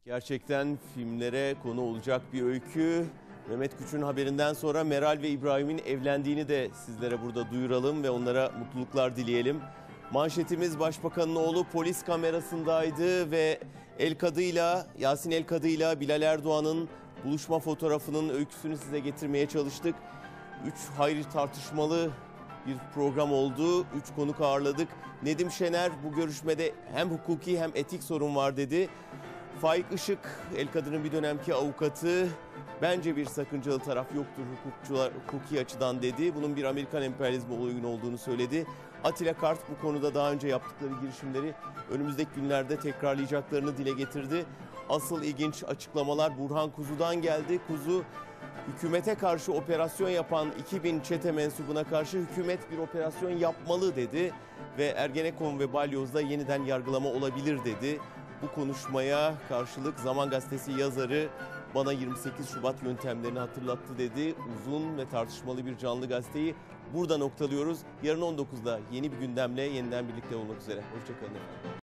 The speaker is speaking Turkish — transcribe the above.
Gerçekten filmlere konu olacak bir öykü. Mehmet Küçük'ün haberinden sonra Meral ve İbrahim'in evlendiğini de sizlere burada duyuralım ve onlara mutluluklar dileyelim. Manşetimiz Başbakanın oğlu polis kamerasındaydı ve Yasin El-Kadı'yla Bilal Erdoğan'ın buluşma fotoğrafının öyküsünü size getirmeye çalıştık. 3 hayli tartışmalı bir program oldu. 3 konuk ağırladık. Nedim Şener bu görüşmede hem hukuki hem etik sorun var dedi. Faik Işık, El-Kadı'nın bir dönemki avukatı, bence bir sakıncalı taraf yoktur hukuki açıdan dedi. Bunun bir Amerikan emperyalizmi oyun olduğunu söyledi. Atilla Kart bu konuda daha önce yaptıkları girişimleri önümüzdeki günlerde tekrarlayacaklarını dile getirdi. Asıl ilginç açıklamalar Burhan Kuzu'dan geldi. Kuzu, hükümete karşı operasyon yapan 2000 çete mensubuna karşı hükümet bir operasyon yapmalı dedi. Ve Ergenekon ve Balyoz'da yeniden yargılama olabilir dedi. Bu konuşmaya karşılık Zaman Gazetesi yazarı bana 28 Şubat yöntemlerini hatırlattı dedi. Uzun ve tartışmalı bir canlı gazeteyi burada noktalıyoruz. Yarın 19'da yeni bir gündemle yeniden birlikte olmak üzere. Hoşçakalın efendim.